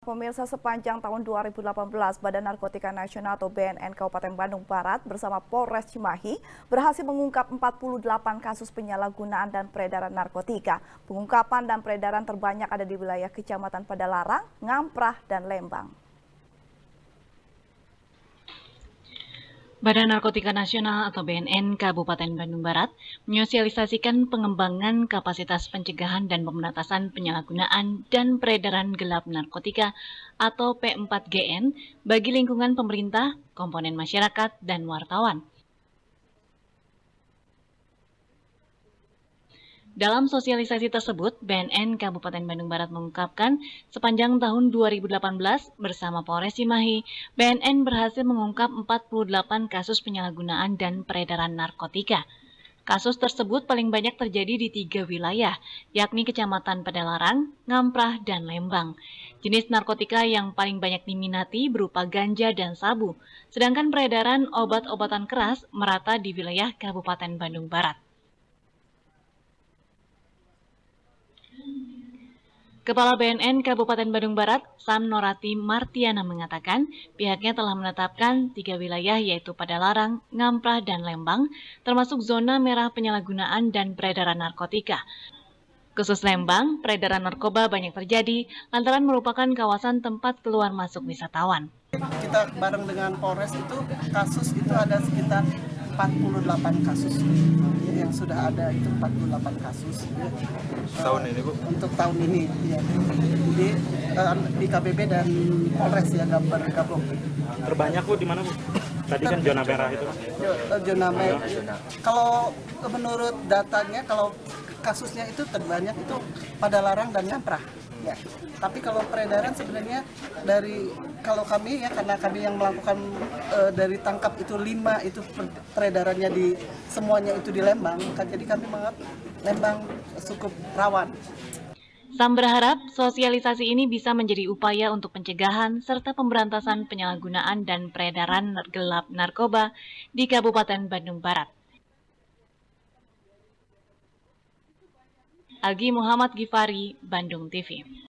Pemirsa, sepanjang tahun 2018, Badan Narkotika Nasional atau BNN Kabupaten Bandung Barat bersama Polres Cimahi berhasil mengungkap 48 kasus penyalahgunaan dan peredaran narkotika. Pengungkapan dan peredaran terbanyak ada di wilayah Kecamatan Padalarang, Ngamprah, dan Lembang. Badan Narkotika Nasional atau BNN Kabupaten Bandung Barat menyosialisasikan pengembangan kapasitas pencegahan dan pemberantasan penyalahgunaan dan peredaran gelap narkotika atau P4GN bagi lingkungan pemerintah, komponen masyarakat, dan wartawan. Dalam sosialisasi tersebut, BNN Kabupaten Bandung Barat mengungkapkan sepanjang tahun 2018 bersama Polres Cimahi, BNN berhasil mengungkap 48 kasus penyalahgunaan dan peredaran narkotika. Kasus tersebut paling banyak terjadi di 3 wilayah, yakni Kecamatan Padalarang, Ngamprah, dan Lembang. Jenis narkotika yang paling banyak diminati berupa ganja dan sabu, sedangkan peredaran obat-obatan keras merata di wilayah Kabupaten Bandung Barat. Kepala BNN Kabupaten Bandung Barat, Sam Norati Martiana mengatakan pihaknya telah menetapkan 3 wilayah yaitu Padalarang, Ngamprah, dan Lembang, termasuk zona merah penyalahgunaan dan peredaran narkotika. Khusus Lembang, peredaran narkoba banyak terjadi lantaran merupakan kawasan tempat keluar masuk wisatawan. Kita bareng dengan Polres itu kasus itu ada sekitar 48 kasus yang sudah ada, itu 48 kasus tahun ini, Bu? Untuk tahun ini ya. Jadi di KBB dan Polres ya bergabung. Terbanyak, Bu, di mana, Bu? Tadi kan zona merah itu. Zona merah. Kalau menurut datanya, kalau kasusnya itu terbanyak itu Padalarang dan Ngamprah. Ya. Tapi kalau peredaran sebenarnya kalau kami ya, karena kami yang melakukan dari tangkap itu 5 itu peredarannya semuanya itu di Lembang, jadi kami menganggap Lembang cukup rawan. Sam berharap sosialisasi ini bisa menjadi upaya untuk pencegahan serta pemberantasan penyalahgunaan dan peredaran gelap narkoba di Kabupaten Bandung Barat. Algi Muhammad Gifari, Bandung TV.